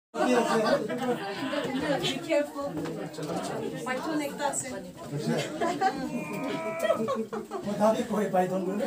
Be careful. Python ekta ase. Madami koi python gune.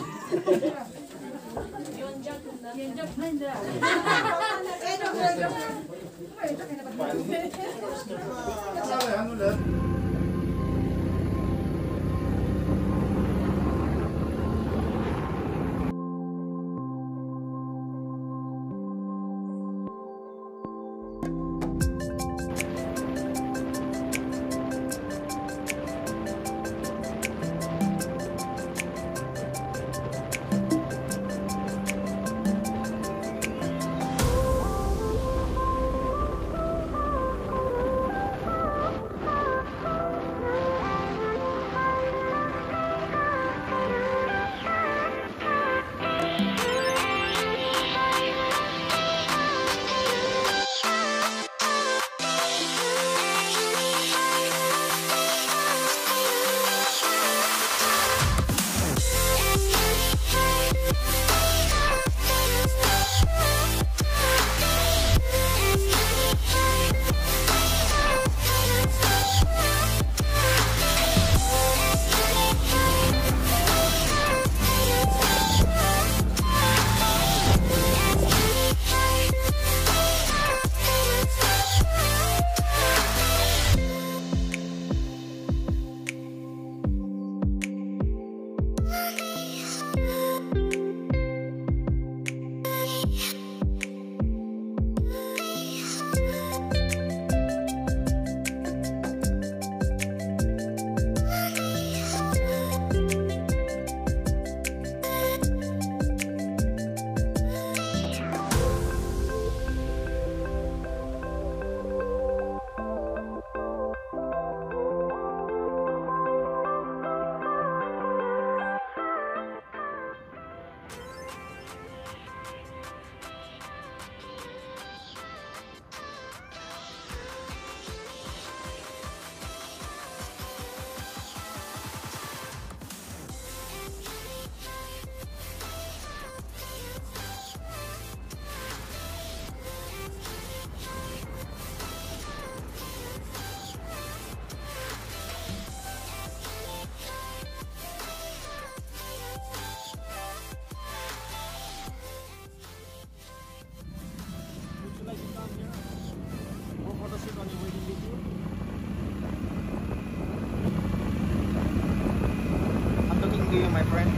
I'm looking to you, my friend.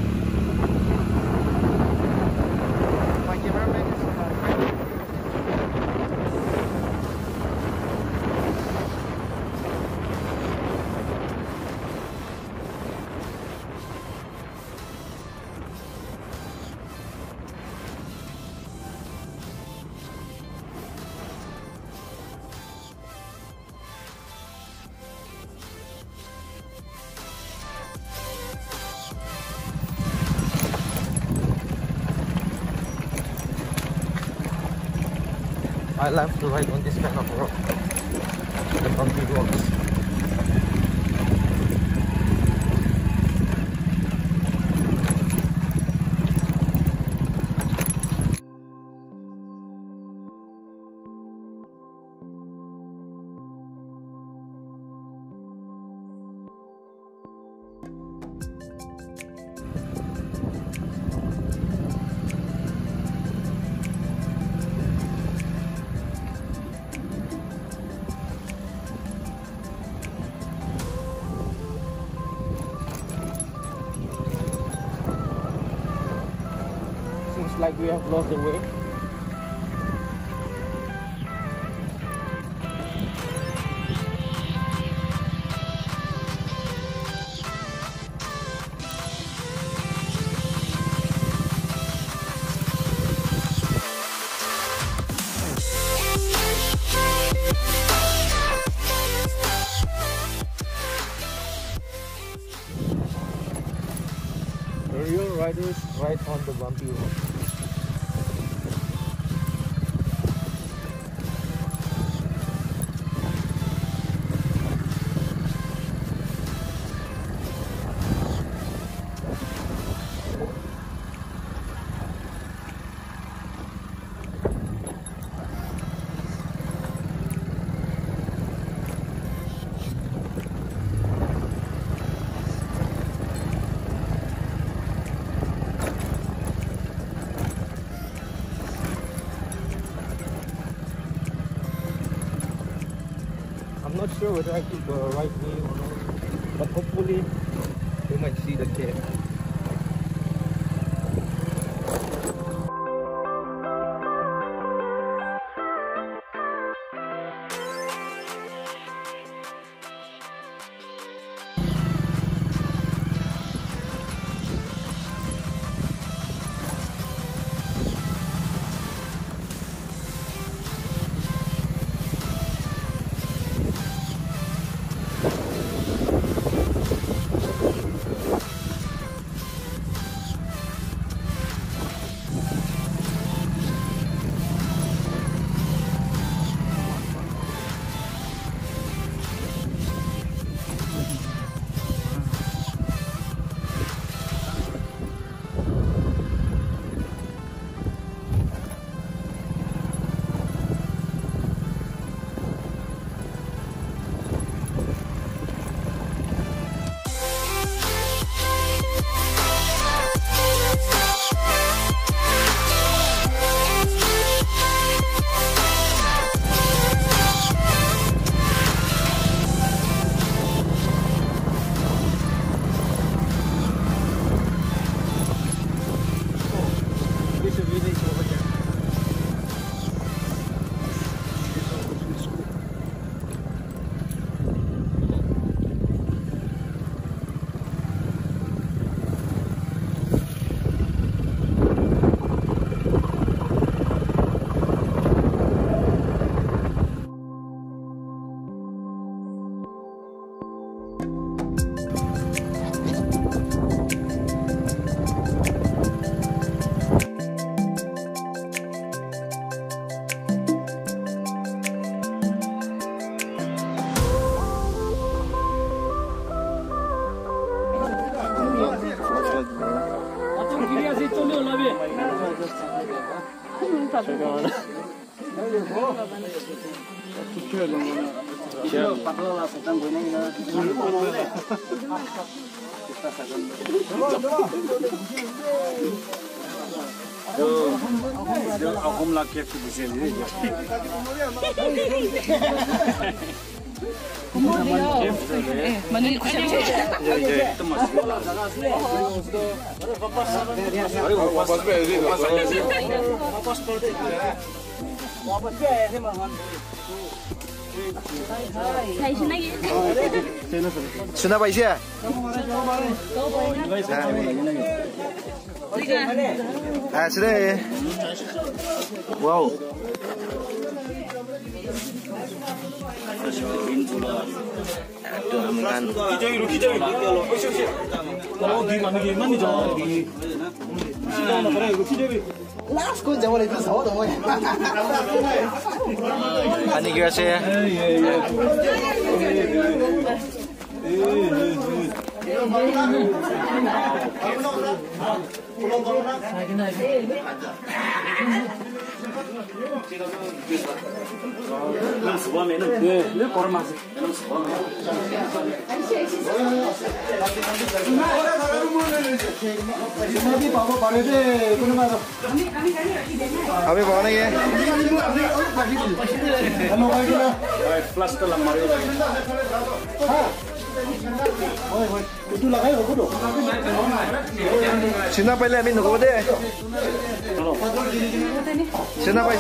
My cameraman is I love to ride on this kind of rock, the bumpy rocks. Seems like we have lost the way. The real riders ride on the bumpy road. I'm not sure whether I took the right way or not, but hopefully we might see the cave. Aku melaki di sini. Sudah apa isi ya? Sudah ya. Wow. Aduh, aman. Last ko jawab itu sahaja dong. Ani kira saya. Abi bawa lagi ya. Plus ke lemari. itu lagai aku tuh. Sina pala amin ko de. Sina pa.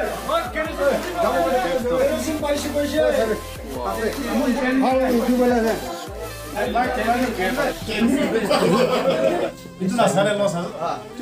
itu nasare lo sa.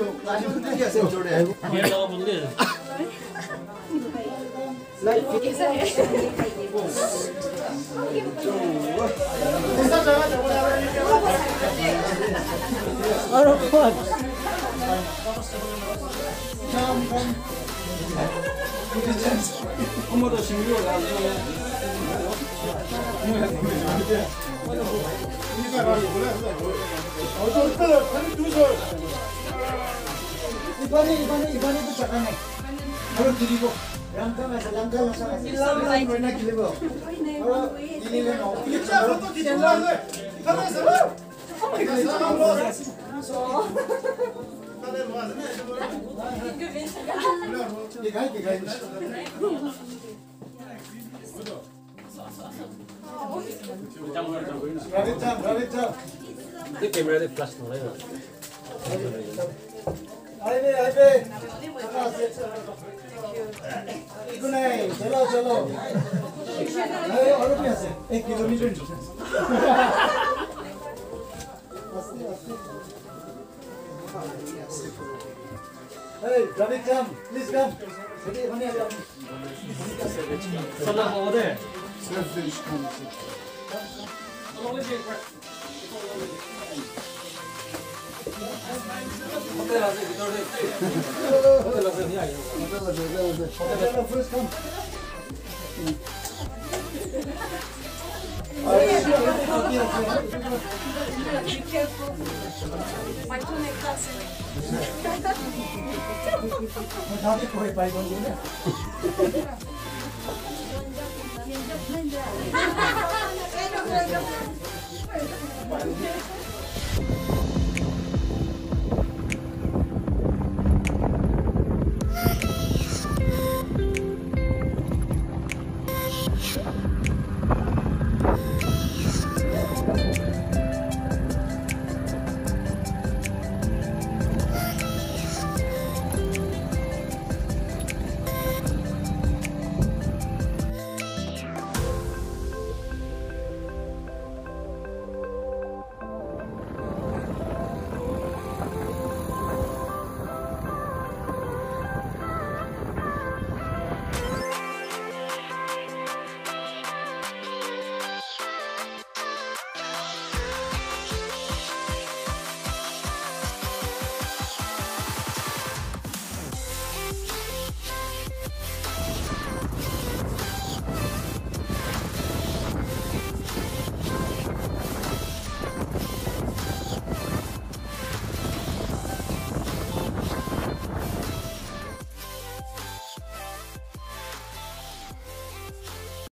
이번에 붙잡아내. 바로 드리고. 랑가면서 랑가면서. 일라면 길고. 이리는 이게 또 뒤돌아서. 가면서. 이게 가이. Rabbit jump. त्यो क्यामेराले flash हुँदैन Highway. Ikunai, chalo. Hey, aru bhi ase. 1 kilometer distance. Hey, traffic jam, please come. सल्लाह आउँदै First come. Be careful. My two necklaces. Thaki koi pai don dune. Kind of like a